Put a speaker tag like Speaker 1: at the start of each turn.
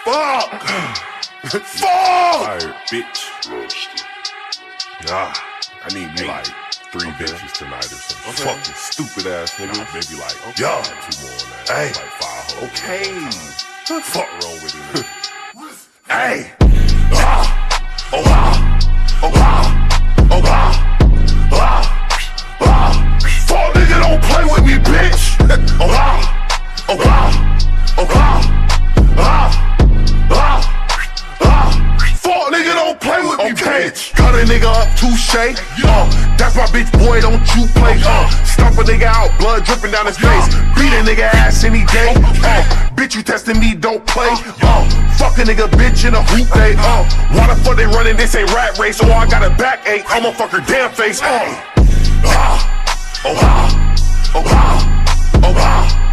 Speaker 1: Fuck! Fuck!
Speaker 2: Tired, bitch. Nah, I need me like 3 bitches tonight or something. Fucking stupid ass nigga. Nah, maybe like,
Speaker 1: yo,
Speaker 2: 2 more on that.
Speaker 1: Hey.
Speaker 2: Like 5 hoes.
Speaker 1: Okay.
Speaker 2: Fuck wrong with it.
Speaker 1: Hey. Oh, fuck nigga, don't play with me, bitch. Fuck nigga, don't play with me, bitch. Cut a nigga up, touche. That's my bitch, boy, don't you play. Stomp a nigga out, blood dripping down his face. Beat a nigga ass any day. Bitch, you testing me, don't play. Fuck a nigga, bitch, in a hoop day. Why the fuck they running? This ain't rat race. Oh, I got a backache. I'ma fuck her damn face.